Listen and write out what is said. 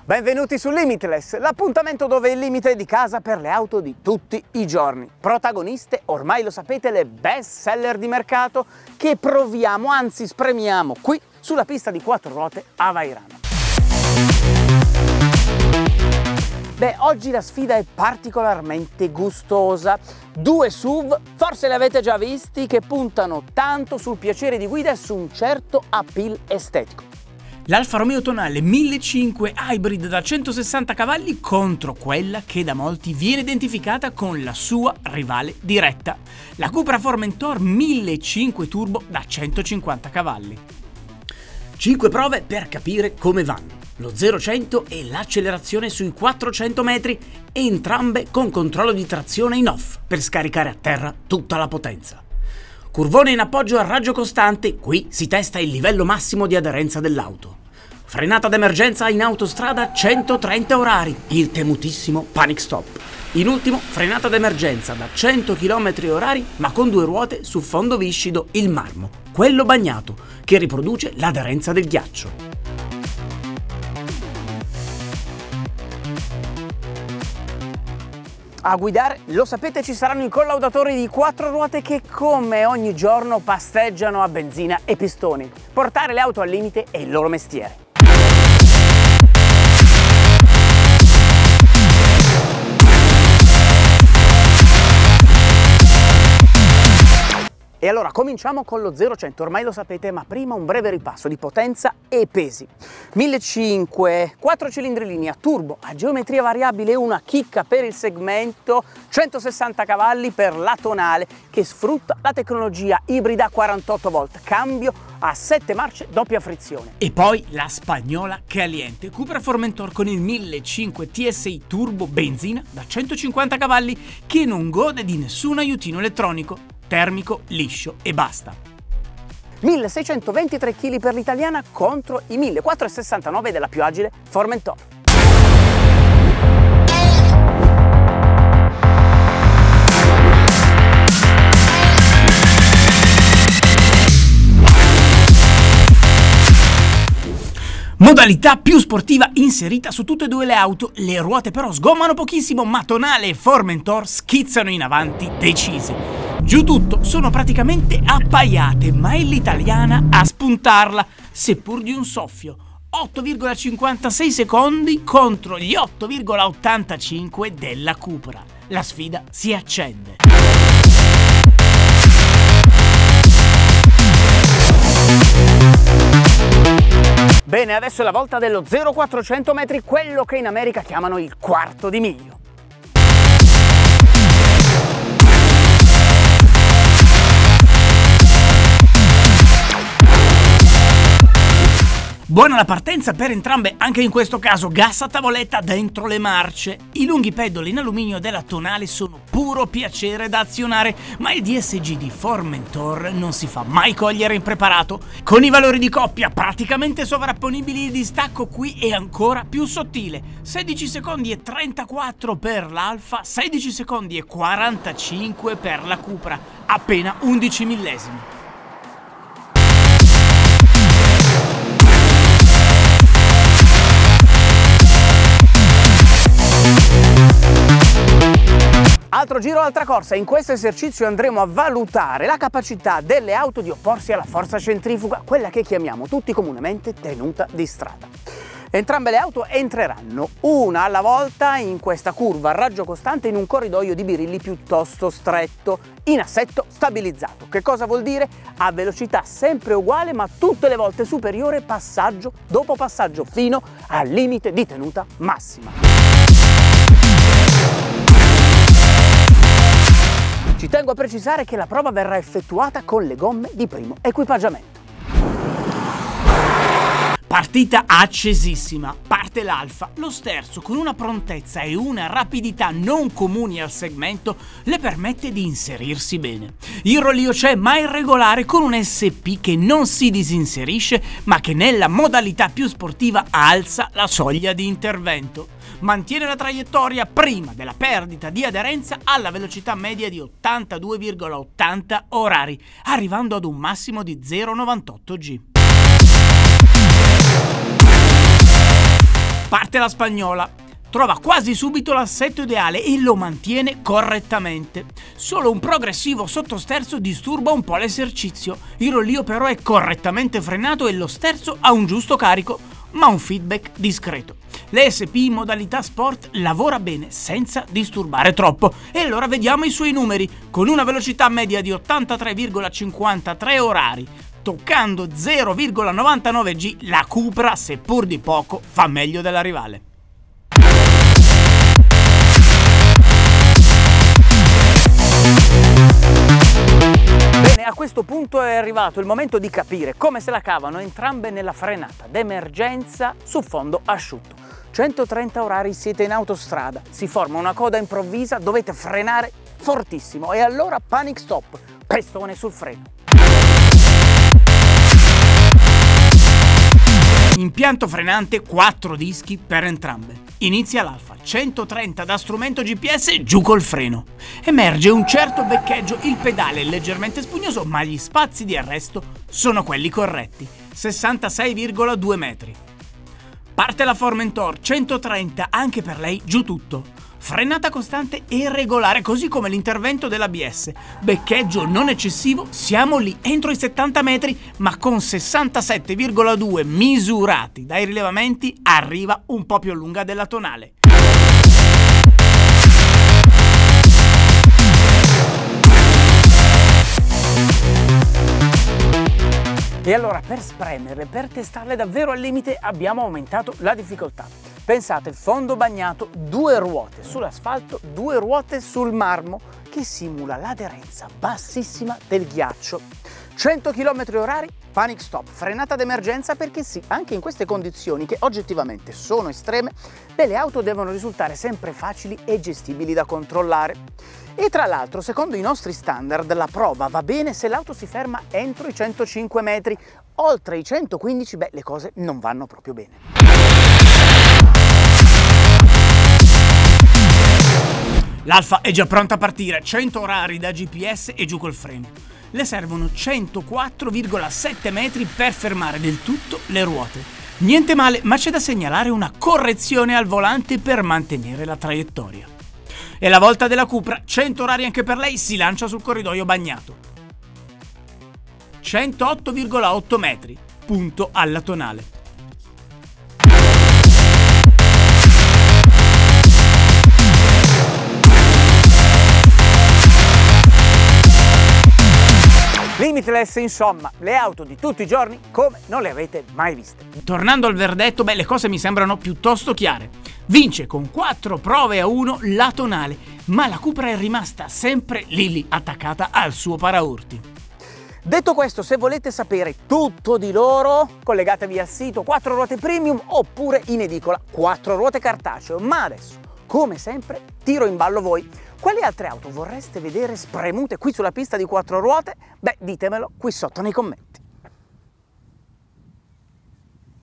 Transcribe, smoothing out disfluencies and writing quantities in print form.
Benvenuti su Limitless, l'appuntamento dove il limite è di casa per le auto di tutti i giorni. Protagoniste, ormai lo sapete, le best seller di mercato che proviamo, anzi spremiamo qui sulla pista di 4 ruote a Vairano. Beh, oggi la sfida è particolarmente gustosa. Due SUV, forse li avete già visti, che puntano tanto sul piacere di guida e su un certo appeal estetico. L'Alfa Romeo Tonale 1500 Hybrid da 160 cavalli contro quella che da molti viene identificata con la sua rivale diretta, la Cupra Formentor 1500 Turbo da 150 cavalli. 5 prove per capire come vanno. Lo 0-100 e l'accelerazione sui 400 metri, entrambe con controllo di trazione in off per scaricare a terra tutta la potenza. Curvone in appoggio a raggio costante, qui si testa il livello massimo di aderenza dell'auto. Frenata d'emergenza in autostrada 130 orari, il temutissimo panic stop. In ultimo, frenata d'emergenza da 100 km orari ma con 2 ruote su fondo viscido, il marmo, quello bagnato, che riproduce l'aderenza del ghiaccio. A guidare, lo sapete, ci saranno i collaudatori di 4 ruote che come ogni giorno pasteggiano a benzina e pistoni. Portare le auto al limite è il loro mestiere. E allora cominciamo con lo 0-100, ormai lo sapete, ma prima un breve ripasso di potenza e pesi. 1500, 4 cilindri linea, turbo a geometria variabile, una chicca per il segmento, 160 cavalli per la Tonale che sfrutta la tecnologia ibrida 48 volt, cambio a 7 marce doppia frizione. E poi la spagnola caliente, Cupra Formentor con il 1500 TSI Turbo benzina da 150 cavalli che non gode di nessun aiutino elettronico. Termico, liscio e basta. 1623 kg per l'italiana contro i 1469 della più agile Formentor. Modalità più sportiva inserita su tutte e due le auto, le ruote però sgommano pochissimo, ma Tonale e Formentor schizzano in avanti decisi. Giù tutto sono praticamente appaiate, ma è l'italiana a spuntarla, seppur di un soffio. 8,56 secondi contro gli 8,85 della Cupra. La sfida si accende. Bene, adesso è la volta dello 0-400 metri, quello che in America chiamano il quarto di miglio. Buona la partenza per entrambe, anche in questo caso gas a tavoletta dentro le marce. I lunghi pedali in alluminio della Tonale sono puro piacere da azionare, ma il DSG di Formentor non si fa mai cogliere impreparato. Con i valori di coppia praticamente sovrapponibili, il distacco qui è ancora più sottile. 16 secondi e 34 per l'Alfa, 16 secondi e 45 per la Cupra, appena 11 millesimi. Altro giro, altra corsa. In questo esercizio andremo a valutare la capacità delle auto di opporsi alla forza centrifuga, quella che chiamiamo tutti comunemente tenuta di strada. Entrambe le auto entreranno una alla volta in questa curva a raggio costante in un corridoio di birilli piuttosto stretto, in assetto stabilizzato. Che cosa vuol dire? A velocità sempre uguale ma tutte le volte superiore passaggio dopo passaggio fino al limite di tenuta massima. Ci tengo a precisare che la prova verrà effettuata con le gomme di primo equipaggiamento. Partita accesissima, parte l'Alfa, lo sterzo con una prontezza e una rapidità non comuni al segmento le permette di inserirsi bene. Il rollio c'è ma è regolare con un SP che non si disinserisce ma che nella modalità più sportiva alza la soglia di intervento. Mantiene la traiettoria prima della perdita di aderenza alla velocità media di 82,80 orari, arrivando ad un massimo di 0,98 G. Parte la spagnola. Trova quasi subito l'assetto ideale e lo mantiene correttamente. Solo un progressivo sottosterzo disturba un po' l'esercizio. Il rollio però è correttamente frenato e lo sterzo ha un giusto carico, ma un feedback discreto. L'ESP in modalità sport lavora bene senza disturbare troppo e allora vediamo i suoi numeri. Con una velocità media di 83,53 orari, toccando 0,99 G, la Cupra, seppur di poco, fa meglio della rivale. Bene, a questo punto è arrivato il momento di capire come se la cavano entrambe nella frenata d'emergenza su fondo asciutto. 130 orari siete in autostrada, si forma una coda improvvisa, dovete frenare fortissimo e allora panic stop, pestone sul freno. Impianto frenante 4 dischi per entrambe. Inizia l'Alfa, 130 da strumento GPS, giù col freno. Emerge un certo beccheggio, il pedale è leggermente spugnoso, ma gli spazi di arresto sono quelli corretti, 66,2 metri. Parte la Formentor, 130, anche per lei giù tutto. Frenata costante e regolare, così come l'intervento dell'ABS. Beccheggio non eccessivo, siamo lì entro i 70 metri, ma con 67,2 misurati dai rilevamenti arriva un po' più lunga della tonale. E allora per spremerle, per testarle davvero al limite abbiamo aumentato la difficoltà. Pensate, fondo bagnato, 2 ruote sull'asfalto, 2 ruote sul marmo che simula l'aderenza bassissima del ghiaccio. 100 km orari, panic stop, frenata d'emergenza perché sì, anche in queste condizioni che oggettivamente sono estreme, le auto devono risultare sempre facili e gestibili da controllare. E tra l'altro, secondo i nostri standard, la prova va bene se l'auto si ferma entro i 105 metri, oltre i 115, le cose non vanno proprio bene. L'Alfa è già pronta a partire, 100 orari da GPS e giù col freno. Le servono 104,7 metri per fermare del tutto le ruote. Niente male, ma c'è da segnalare una correzione al volante per mantenere la traiettoria. È la volta della Cupra, 100 orari anche per lei, si lancia sul corridoio bagnato. 108,8 metri, punto alla tonale. Limitless, insomma, le auto di tutti i giorni come non le avete mai viste. Tornando al verdetto, le cose mi sembrano piuttosto chiare. Vince con 4 prove a 1 la tonale, ma la Cupra è rimasta sempre lì attaccata al suo paraurti. Detto questo, se volete sapere tutto di loro, collegatevi al sito 4 Ruote Premium oppure in edicola 4 Ruote Cartaceo. Ma adesso, come sempre, tiro in ballo voi. Quali altre auto vorreste vedere spremute qui sulla pista di 4 ruote? Ditemelo qui sotto nei commenti.